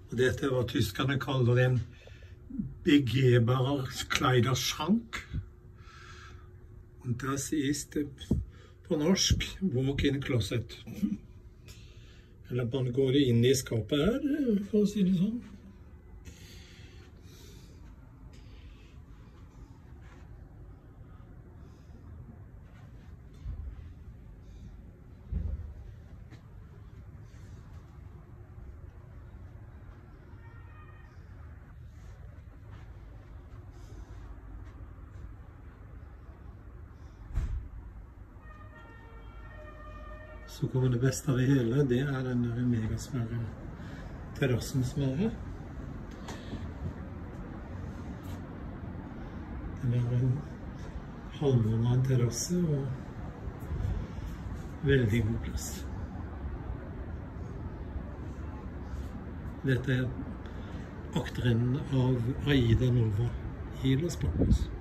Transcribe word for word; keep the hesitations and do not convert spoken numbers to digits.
Og dette er hva tyskerne kaller en begehbarer Kleiderschrank. Und das ist på norsk walk-in closet. Eller man går inn i skapet her, for å si det sånn. Så kommer det beste av det hele, det er den der megasvære terrassen som er her. Den er en halvmål av en terrasse og veldig god plass. Dette er akteren av Aidanova i Los Palmas.